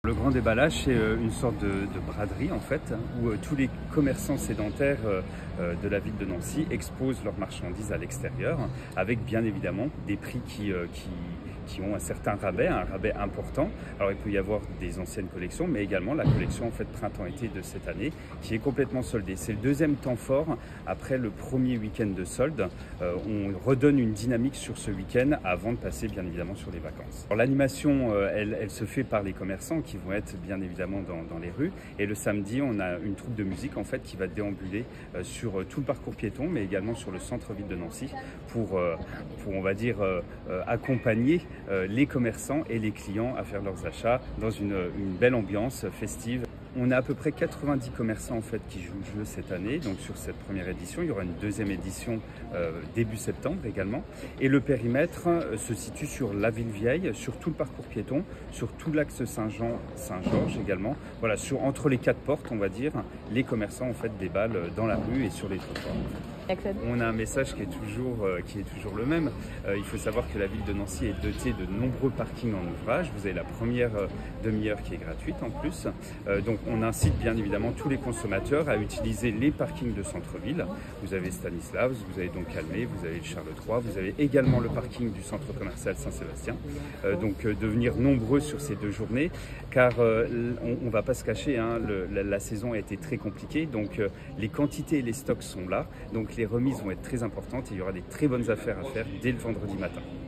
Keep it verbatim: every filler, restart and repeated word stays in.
Le grand déballage, c'est une sorte de, de braderie en fait, où tous les commerçants sédentaires de la ville de Nancy exposent leurs marchandises à l'extérieur, avec bien évidemment des prix qui, qui, qui ont un certain rabais, un rabais important. Alors il peut y avoir des anciennes collections, mais également la collection en fait printemps-été de cette année, qui est complètement soldée. C'est le deuxième temps fort après le premier week-end de solde. Euh, on redonne une dynamique sur ce week-end avant de passer bien évidemment sur les vacances. L'animation, euh, elle, elle se fait par les commerçants qui vont être bien évidemment dans, dans les rues. Et le samedi, on a une troupe de musique en fait qui va déambuler euh, sur tout le parcours piéton, mais également sur le centre-ville de Nancy pour, euh, pour, on va dire, euh, euh, accompagner euh, les commerçants et les clients à faire leurs achats dans une, une belle ambiance festive. On a à peu près quatre-vingt-dix commerçants en fait qui jouent le jeu cette année, donc sur cette première édition. Il y aura une deuxième édition euh, début septembre également. Et le périmètre euh, se situe sur la ville vieille, sur tout le parcours piéton, sur tout l'axe Saint-Jean-Saint-Georges également. Voilà, sur, entre les quatre portes, on va dire, les commerçants en fait déballent dans la rue et sur les trottoirs. On a un message qui est toujours, euh, qui est toujours le même. Euh, il faut savoir que la ville de Nancy est dotée de nombreux parkings en ouvrage. Vous avez la première euh, demi-heure qui est gratuite en plus. Euh, donc on incite bien évidemment tous les consommateurs à utiliser les parkings de centre-ville. Vous avez Stanislas, vous avez donc Calmé, vous avez le Charles trois, vous avez également le parking du centre commercial Saint-Sébastien. Euh, donc euh, de venir nombreux sur ces deux journées, car euh, on ne va pas se cacher, hein, le, la, la saison a été très compliquée, donc euh, les quantités et les stocks sont là. Donc les remises vont être très importantes et il y aura des très bonnes affaires à faire dès le vendredi matin.